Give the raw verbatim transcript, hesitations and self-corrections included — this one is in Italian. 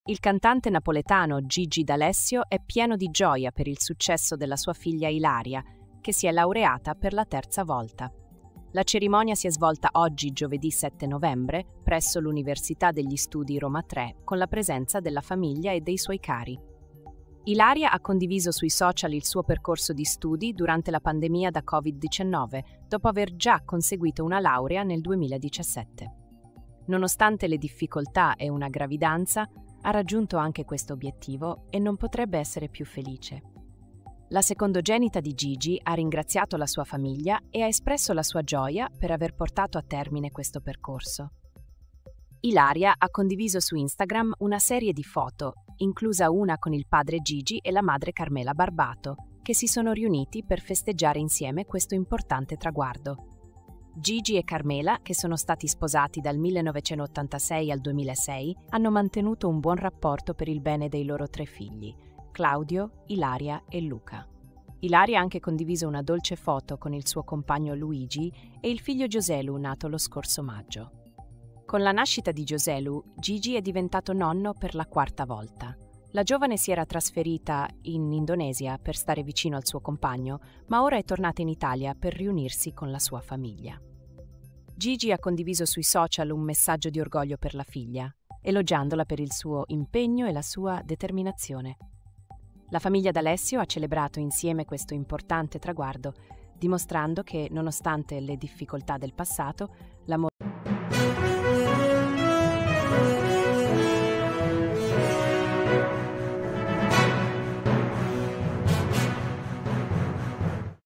Il cantante napoletano Gigi D'Alessio è pieno di gioia per il successo della sua figlia Ilaria, che si è laureata per la terza volta. La cerimonia si è svolta oggi, giovedì sette novembre, presso l'Università degli Studi Roma tre, con la presenza della famiglia e dei suoi cari. Ilaria ha condiviso sui social il suo percorso di studi durante la pandemia da covid diciannove, dopo aver già conseguito una laurea nel duemiladiciassette. Nonostante le difficoltà e una gravidanza, ha raggiunto anche questo obiettivo e non potrebbe essere più felice. La secondogenita di Gigi ha ringraziato la sua famiglia e ha espresso la sua gioia per aver portato a termine questo percorso. Ilaria ha condiviso su Instagram una serie di foto, inclusa una con il padre Gigi e la madre Carmela Barbato, che si sono riuniti per festeggiare insieme questo importante traguardo. Gigi e Carmela, che sono stati sposati dal millenovecentottantasei al duemilasei, hanno mantenuto un buon rapporto per il bene dei loro tre figli, Claudio, Ilaria e Luca. Ilaria ha anche condiviso una dolce foto con il suo compagno Luigi e il figlio Gioselu, nato lo scorso maggio. Con la nascita di Gioselu, Gigi è diventato nonno per la quarta volta. La giovane si era trasferita in Indonesia per stare vicino al suo compagno, ma ora è tornata in Italia per riunirsi con la sua famiglia. Gigi ha condiviso sui social un messaggio di orgoglio per la figlia, elogiandola per il suo impegno e la sua determinazione. La famiglia D'Alessio ha celebrato insieme questo importante traguardo, dimostrando che, nonostante le difficoltà del passato, l'amore